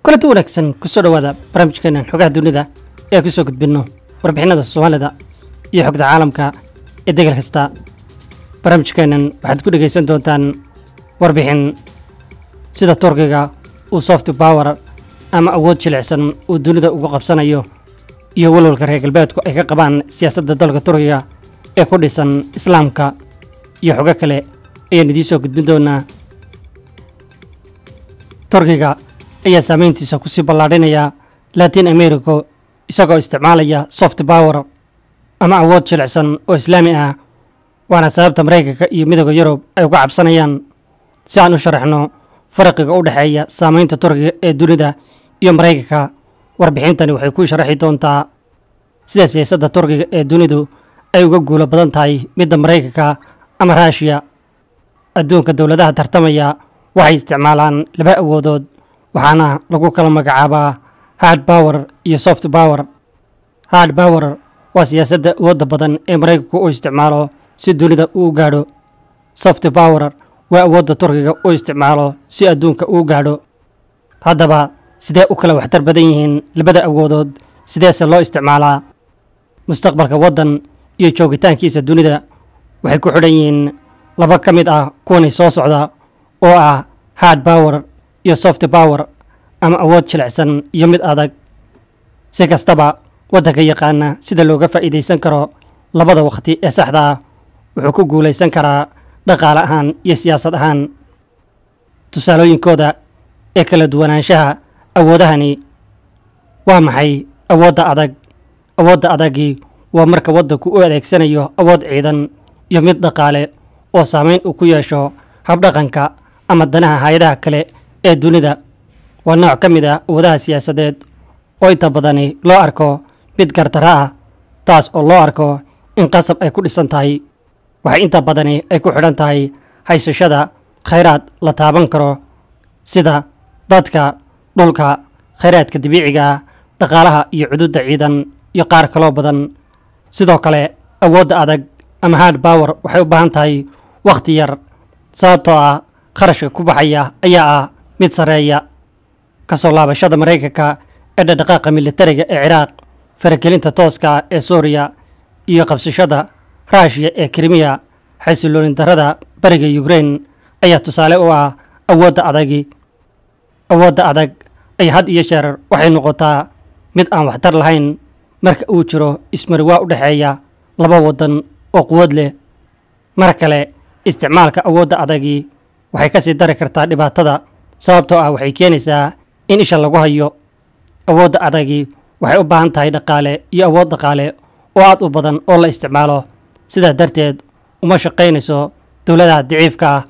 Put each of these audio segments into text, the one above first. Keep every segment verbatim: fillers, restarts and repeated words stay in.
kulanti wanaagsan kusoo dhawaada barnaamijkeenan xogaha dunida ee ku soo gudbinno warbixinada Soomaalida iyo xogta caalamka ee degal kasta. barnaamijkeenan waxaad ku dhageysan doontaan warbixin sida Turkiga uu soft power ama awood jilicsan uu dunida ugu qabsanayo iyo walwalka reer galbeedku ay ka qabaan siyaasadda dalka Turkiga ee ku dhisan Islaamka iyo xogo kale ayaan idiin soo gudbin doonaa. Turkiga ayaa saameyntiisa ku sii ballaadhinaya Latin America isagoo isticmaalaya soft power ama awood jilicsan oo Islaami ah, waana sababta Mareykanka iyo midowga Yurub ay uga cabsanayaan. si aan u sharaxno farqiga u dhexeeya saameynta Turkiga ee dunida iyo Mareykanka, warbixintani waxay ku sharaxi doontaa sida siyaasadda Turkiga ee dunidu ay uga guulo badan tahay midda Mareykanka ama Russia. Aduunka dawladaha tartamaya waxay isticmaalaan laba awoodood, waxaana lagu kala magacaabaa hard power iyo soft power. Hard power waa siyaasadda awoodda badan ee Mareykanku uu isticmaalo si dunida uu gaadho. Soft power waa awoodda Turkiga uu isticmaalo si adduunka uu gaadho. Haddaba sidee u kala waxtar badan yihiin labada awoodood, sideese loo isticmaalaa? Mustaqbalka waddan iyo joogitaankiisa dunida waxay ku xidhan yihiin laba ka mid ah kuwani soo socda oo ah hard power iyo soft power ama awood jilicsan iyo mid adag. si kastaba waddanka yaqaana sida looga faa'iidaysan karo labada waqti ee saxda ah wuxuu ku guulaysan karaa dhaqaale ahaan iyo siyaasad ahaan. tusaalooyinkooda ee kala duwanaanshaha awoodahani waa maxay? awoodda adag. awoodda adagii waa marka waddanku u adeegsanayo awood ciidan iyo mid dhaqaale oo saameyn uu ku yeesho habdhaqanka ama danaha hay'adaha kale ee dunida. waa nooc ka mid ah awoodaha siyaasadeed oo inta badani loo arko mid gardarro ah, taas oo loo arko in qasab ay ku dhisan tahay. waxay inta badani ay ku xidhan tahay haysashada khayraad la taaban karo sida dadka, dhulka, khayraadka dabiiciga, dhaqaalaha iyo xuduudda ciidan iyo qaar kaloo badan. sidoo kale awoodda adag ama hard power waxay u baahan tahay wakhti yar, sababtoo ah kharashka ku baxaya ayaa ah mid sarreeya. ka soo laabashada Mareykanka ee dhaqdhaqaaqa militariga ee Ciraaq, faragelinta tooska ah ee Suuriya, iyo qabsashada Russia ee Crimea, xasillooni darrada bariga Ukraine ayaa tusaale u ah awoodda adagi. awoodda adag ay had iyo jeer waxay noqotaa mid aan waxtar lahayn marka uu jiro ismariwaa u dhexeeya laba waddan oo quwad leh. mar kale, isticmaalka awoodda adagi waxay ka sii dari kartaa dhibaatada, sababtoo ah waxay keenaysaa in isha lagu hayo. awoodda adagi waxay u baahan tahay dhaqaale iyo awood dhaqaale oo aad u badan oo la isticmaalo, sidaa darteed uma shaqaynayso dowladaha daciifka ah.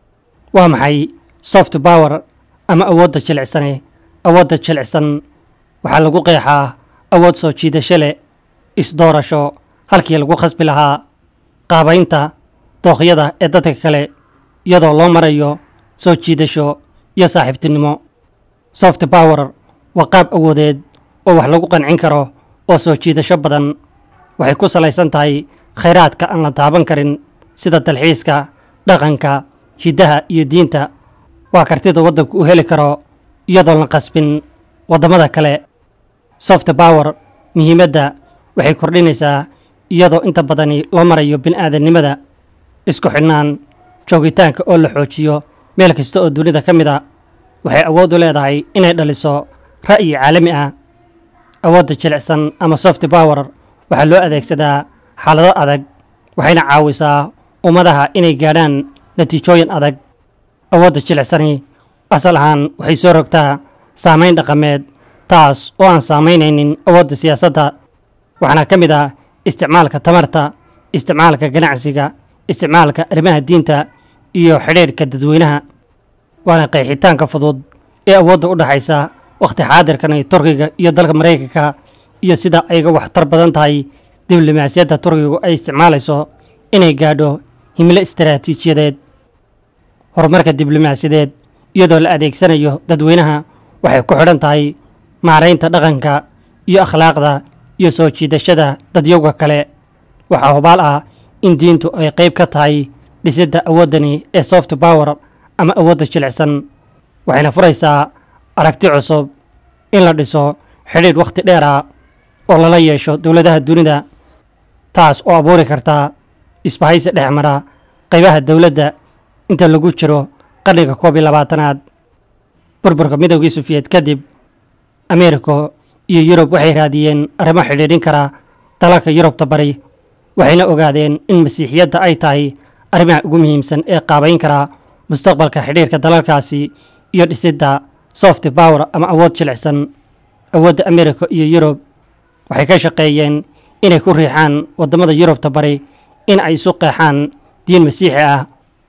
waa maxay soft power ama awoodda jilicsane? awoodda jilicsan waxaa lagu qeexaa awood soo jiidasho leh, isdoorasho halkii lagu khasbi lahaa, qaabaynta dooqyada ee dadka kale iyadoo loo marayo soo jiidasho iyo saaxiibtinimo. soft power waa qaab awoodeed oo wax lagu qancin karo oo soo jiidasho badan. waxay ku salaysan tahay khayraadka aan la taaban karin sida dalxiiska, dhaqanka, hiddaha iyo diinta. waa kartida waddanku u heli karo iyadoo la qasbin waddamada kale. soft power muhiimadda waxay kordhinaysaa iyadoo inta badani loo marayo bini'aadannimada, isku xidhnaan, joogitaanka oo la xoojiyo meel kasta oo dunida ka mid a. waxay awood u leedahay inay dhaliso ra'yi caalami ah. awoodda jilicsan ama soft power waxaa loo adeegsadaa xaalado adag, waxayna caawisaa ummadaha inay gaadhaan natiijooyin adag. awoodda jilicsani asal ahaan waxay soo rogtaa saameyn dhaqameed, taas oo aan saamaynaynin awoodda siyaasadda. waxaana ka mid ah isticmaalka tamarta, isticmaalka ganacsiga, isticmaalka arrimaha diinta iyo xidhiidhka dadweynaha. waana qeexitaanka fudud ee awoodda u dhaxaysa wakhti xaadirkan Turkiga iyo dalka Mareykanka iyo sida ayga waxtar badan tahay diblomaasiyadda Turkigu ay isticmaalayso inay gaadho himilo istaraatiijiyadeed. horumarka diblomaasiyadeed iyadoo la adeegsanayo dadweynaha waxay ku xidhan tahay maaraynta dhaqanka iyo akhlaaqda iyo soo jiidashada dadyowga kale. waxaa hubaal ah in diintu ay qayb ka tahay dhisidda awooddani ee soft power ama awoodda jilicsan, waxayna furaysaa aragti cusub in la dhiso xidhiidh wakhti dheer ah oo lala yeesho dowladaha dunida, taas oo abuuri karta isbahaysi dhex mara qaybaha dowladda inta lagu jiro qarniga koob iyo labaatanaad. burburka midowgii Sofiyeed kadib, Ameerika iyo Yurub waxay raadiyeen arrimo xidhiidhin kara dalalka Yurubta bari, waxayna ogaadeen in masiixiyadda ay tahay arrimaha ugu muhiimsan ee qaabayn kara mustaqbalka xidhiidhka dalalkaasi iyo dhisidda soft power ama awood jilicsan. awoodda Ameerika iyo Yurub waxay ka shaqeeyeen inay ku riixaan waddamada Yurubta bari in ay isu qeexaan diin masiixi ah.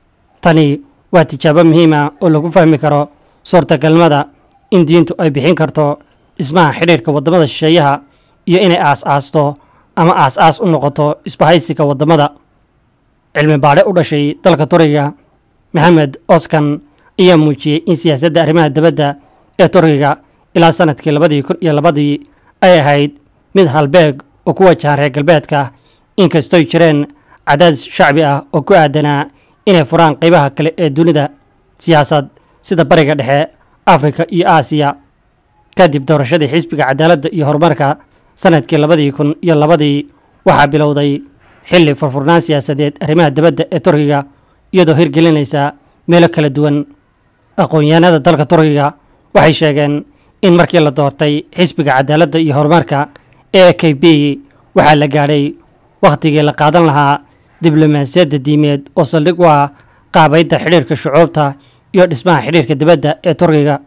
tani waa tijaabo muhiim ah oo lagu fahmi karo suurtagalnimada in diintu ay bixin karto dhismaha xidhiidhka waddamada shisheeyaha iyo inay aas-aasto ama aas-aas u noqoto isbahaysiga waddamada. cilmi baadhe u dhashay dalka Turkiga, Maxamed Oskan, ayaa muujiyey in siyaasadda arrimaha dibadda ee Turkiga ilaa sanadkii labadii kun iyo labadii ay ahayd mid halbeeg oo ku wajahan reer galbeedka, inkastoy jireen cadaadis shacbi ah oo ku aadanaa inay furaan qaybaha kale ee dunida siyaasad sida bariga dhexe, Afrika iyo Aasiya. kadib doorashadii xisbiga cadaaladda iyo horumarka sanadkii labadii kun iyo labadii, waxaa bilowday xilli furfurnaan siyaasadeed arrimaha dibadda ee Turkiga, iyadoo hirgelinaysa meelo kala duwan. aqoon-yahanada dalka Turkiga waxay sheegeen in markii la doortay xisbiga cadaaladda iyo horumarka A K P waxaa la gaadhay wakhtigii la qaadan lahaa diblomaasiyadda diimeed oo saldhig u ah qaabaynta xidhiidhka shucuubta iyo dhismaha xidhiidhka dibadda ee Turkiga.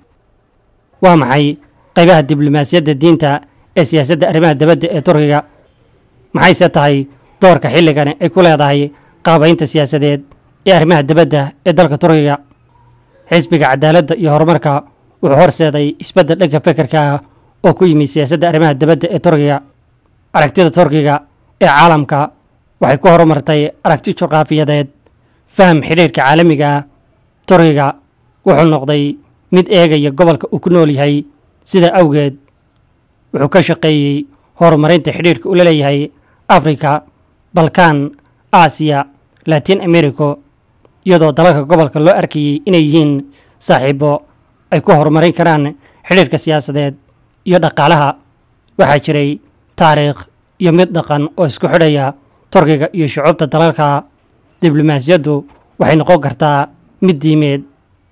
waa maxay qaybaha diblomaasiyadda diinta ee siyaasadda arrimaha dibadda ee Turkiga? maxayse tahay doorka xilligani ay ku leedahay qaabaynta siyaasadeed ee arrimaha dibadda ee dalka Turkiga? xisbiga cadaaladda iyo horumarka wuxuu horseeday isbeddel dhanka fekerka ah oo ku yimid siyaasadda arrimaha dibadda ee Turkiga. aragtida Turkiga ee caalamka waxay ku horumartay aragti juqraafiyadeed, faham xidhiidhka caalamiga ah. Turkiga wuxuu noqday mid eegaya gobolka uu ku nool yahay, sida awgeed wuxuu ka shaqeeyey horumarinta xidhiidhka uu la leeyahay Afrika, Balkan, Aasiya, Latin America, iyadoo dalalka gobolka loo arkayay inay yihiin saaxiibo ay ku horumarin karaan xidhiidhka siyaasadeed iyo dhaqaalaha. waxaa jiray taariikh iyo mid dhaqan oo isku xidhaya Turkiga iyo shucuubta dalalka. diblomaasiyaddu waxay noqon kartaa mid diimeed.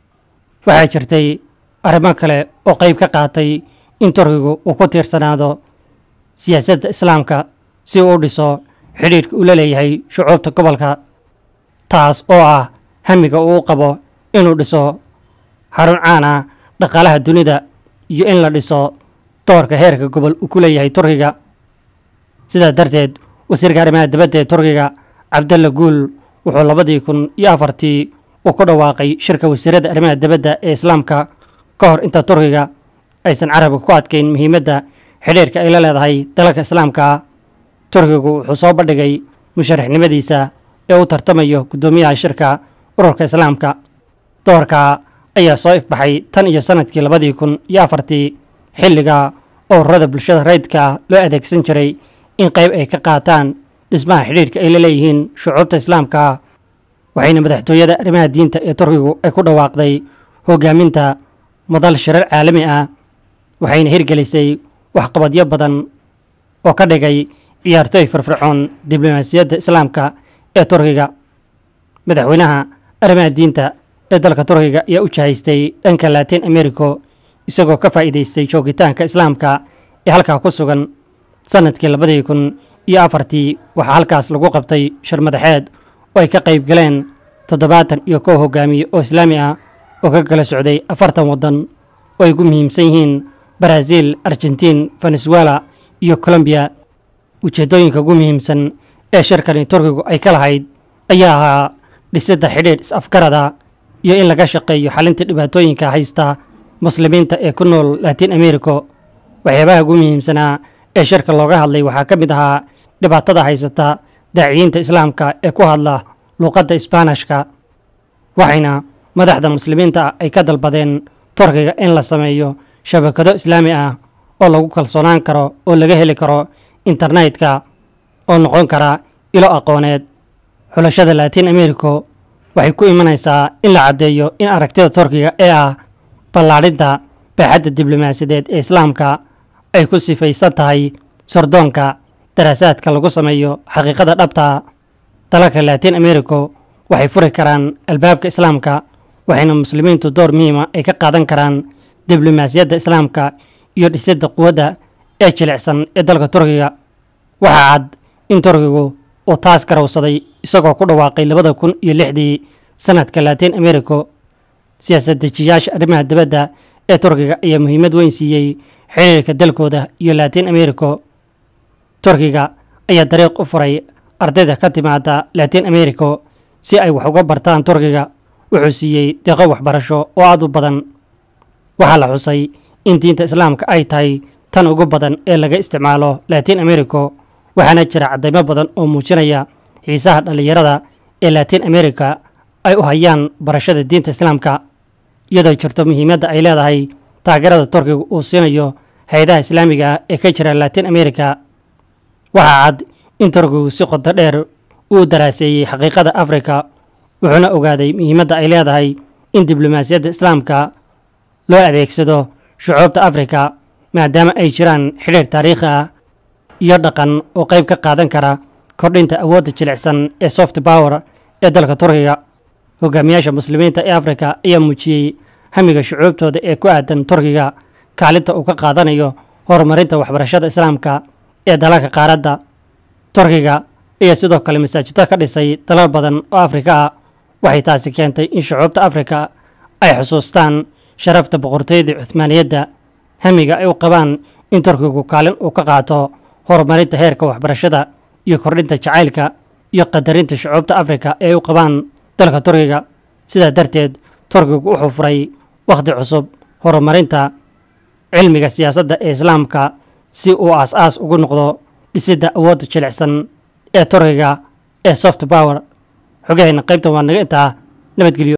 waxaa jirtay arrimo kale oo qayb ka qaatay in Turkigu uu ku tiirsanaado siyaasadda Islaamka si uu u dhiso xidhiidhka uu la leeyahay shucuubta gobolka, taas oo ah hamiga uu qabo inuu dhiso xarun caan ah dhaqaalaha dunida iyo in la dhiso doorka heerka gobol uu ku leeyahay Turkiga. sidaa darteed, wasiirka arrimaha dibadda ee Turkiga Cabdalla Guul wuxuu labadii kun iyo afartii uu ku dhawaaqay shirka wasiirada arrimaha dibadda ee Islaamka ka hor inta Turkiga aysan carabka ku adkayn muhiimadda xidhiidhka ay la leedahay dalalka Islaamka. Turkigu wuxuu soo bandhigay musharaxnimadiisa ee uu tartamayo guddoomiyaha shirka ururka Islaamka. doorka ayaa soo ifbaxay tan iyo sanadkii labadii kun iyo afartii, xilliga oo ururada bulshada rayidka loo adeegsan jiray in qayb ay ka qaataan dhismaha xidhiidhka ay la leeyihiin shucuubta Islaamka. waxayna madaxtooyada arrimaha diinta ee Turkigu ay ku dhawaaqday hogaaminta madal shirar caalami ah, waxayna hirgelisay waxqabadyo badan oo ka dhigay ciyaartooy firfircoon diblomaasiyadda Islaamka ee Turkiga. madaxweynaha arrimaha diinta ee dalka Turkiga ayaa u jahaystay dhanka Latin America, isagoo ka faa'iidaystay joogitaanka Islaamka ee halkaa ku sugan. sanadkii labadii kun iyo afartii waxaa halkaas lagu qabtay shir madaxeed oo ay ka qayb galeen toddobaatan iyo kow hogaamiye oo Islaami ah oo ka kala socday afartan waddan oo ay ugu muhiimsan yihiin Brazil, Argentina, Venezuela iyo Colombia. ujeeddooyinka ugu muhiimsan ee shirkani Turkigu ay ka lahayd ayaa ahaa dhisidda xidhiidh is-afgarada iyo in laga shaqeeyo xalinta dhibaatooyinka haysta muslimiinta ee ku nool Latin America. waxyaabaha ugu muhiimsanaa ee shirka looga hadlay waxaa ka mid ahaa dhibaatada haysata daaciyiinta Islaamka ee ku hadla luqadda Isbaanishka, waxayna madaxda muslimiinta ay ka dalbadeen Turkiga in la sameeyo shabakado Islaami ah oo lagu kalsoonaan karo oo laga heli karo internetka oo noqon kara ilo aqooneed. xulashada Latin America waxay ku imanaysaa in la caddeeyo in aragtida Turkiga ee ah ballaadhinta baaxadda diblomaasiyadeed ee islaamka ay ku sifaysan tahay sardoonka daraasaadka lagu sameeyo xaqiiqada dhabta. dalalka Latin America waxay furi karaan albaabka islaamka, waxayna muslimiintu door muhiima ay ka qaadan karaan diblomaasiyadda islaamka iyo dhisidda quwadda ee jilicsan ee dalka Turkiga. waxaa cad in Turkigu uu taas garowsaday isagoo ku dhawaaqay labada kun iyo lixdii sanadka Latin America. siyaasaddejiyaasha arrimaha dibadda ee Turkiga ayaa muhiimad weyn siiyey xiriirka dalkooda iyo Latin America. Turkiga ayaa dariiq u furay ardayda ka timaada Latin America si ay wax uga bartaan Turkiga. wuxuu siiyey deeqo waxbarasho oo aad u badan. waxaa la xusay in diinta islaamka ay tahay tan ugu badan ee laga isticmaalo Latin America, waxaana jira caddaymo badan oo muujinaya xiisaha dhallinyarada ee Latin America ay u hayaan barashada diinta islaamka, iyadoo jirto muhiimadda ay leedahay taageerada Turkiga uu siinayo hay'adaha islaamiga ah ee ka jira Latin America. waxaa cad in Turkigu si qoto dheer uu daraaseeyey xaqiiqada Afrika, wuxuuna ogaaday muhiimadda ay leedahay in diblomaasiyadda islaamka loo adeegsado shucuubta Afrika, maadaama ay jiraan xiriir taariikhi ah iyo dhaqan oo qayb ka qaadan kara kordhinta awoodda jilicsan ee soft power ee dalka Turkiga. hogaamiyaasha muslimiinta ee Afrika ayaa muujiyey hamiga shucuubtooda ee ku aadan Turkiga, kaalinta uu ka qaadanayo horumarinta waxbarashada islaamka ee dalalka qaaradda. Turkiga ayaa sidoo kale masaajidda ka dhisay dalal badan oo Afrika ah. waxay taasi keentay in shucuubta Afrika ay xusuustaan sharafta boqortooyadii Cuthmaaniyadda, hamiga ay u qabaan in Turkigu kaalin uu ka qaato horumarinta heerka waxbarashada iyo kordhinta jacaylka iyo qadarinta shucuubta Afrika ee u qabaan dalka Turkiga. sidaa darteed Turkigu wuxuu furay wakhti cusub horumarinta cilmiga siyaasadda ee islaamka si uu aas-aas ugu noqdo dhisidda awoodda jilicsan ee Turkiga ee soft power. xogahayna qaybtan waa naga intaa. nabadgelyo.